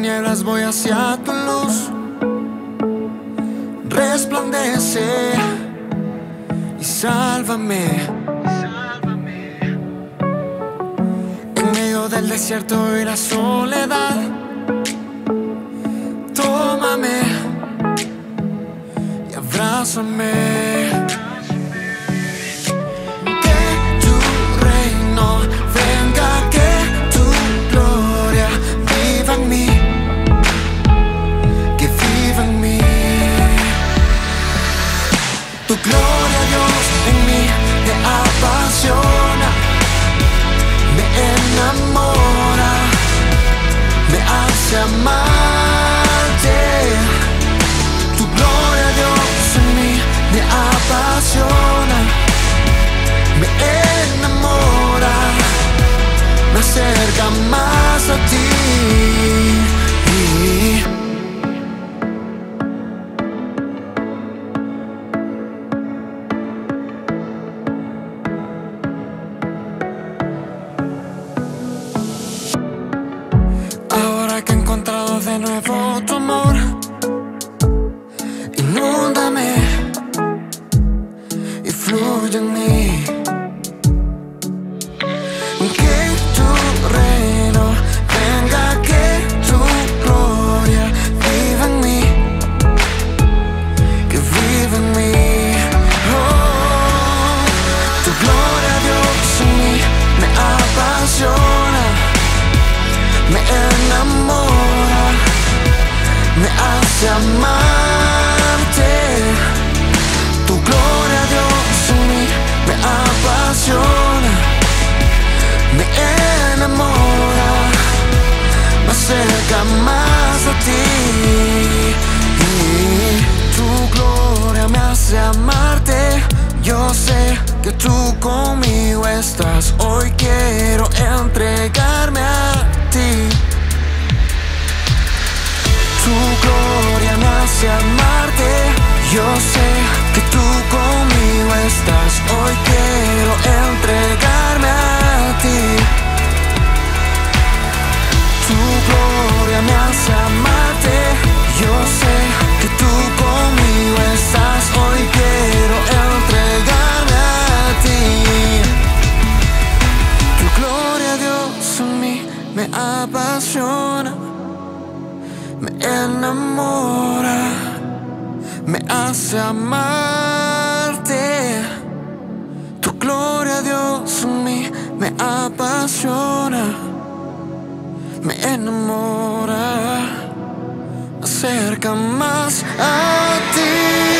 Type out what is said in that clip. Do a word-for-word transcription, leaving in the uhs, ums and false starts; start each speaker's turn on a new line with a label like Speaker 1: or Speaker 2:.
Speaker 1: tinieblas voy hacia tu luz. Resplandece y sálvame. En medio del desierto y la soledad, tómame y abrázame. Que tu reino venga, que tu gloria viva en mí, que viva en mí. Tu gloria, Dios, en mí me apasiona, me enamora, me hace amarte. Tu gloria, Dios, en mí me apasiona, me enamora, me acerca más a ti. Ahora que he encontrado de nuevo tu amor, inúndame y fluye en mí. Que tu reino venga, que tu gloria viva en mí, que viva en mí. Oh, tu gloria, Dios, en mí me apasiona, me enamora, me hace amarte. Tu gloria, Dios, en mí me apasiona, me enamora, me acerca más a ti. Tu gloria me hace amarte. Yo sé que tú conmigo estás. Hoy quiero entregarme a ti. Tu gloria me hace amarte. Yo sé que tú conmigo estás. Hoy quiero entregarme a ti. Tu gloria me hace amarte. Yo sé que tú conmigo estás. Hoy quiero entregarme a ti. Tu gloria, Dios, en mí me apasiona, me enamora, me hace amarte. Tu gloria, Dios, en mí me apasiona, me enamora, me acerca más a ti.